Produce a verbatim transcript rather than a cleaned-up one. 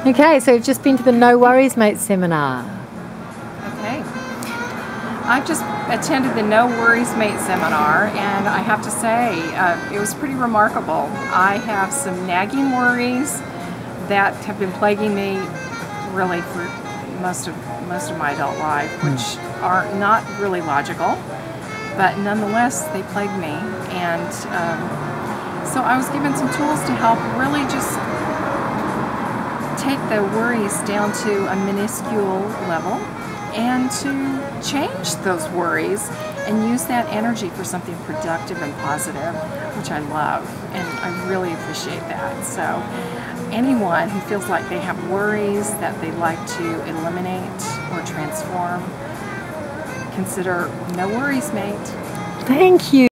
Okay, so you've just been to the No Worries Mate seminar. Okay. I've just attended the No Worries Mate seminar, and I have to say, uh, it was pretty remarkable. I have some nagging worries that have been plaguing me really for most of most of my adult life, which are not really logical, but nonetheless they plague me. And um, so I was given some tools to help really just take the worries down to a minuscule level and to change those worries and use that energy for something productive and positive, which I love, and I really appreciate that. So anyone who feels like they have worries that they'd like to eliminate or transform, consider No Worries Mate. Thank you.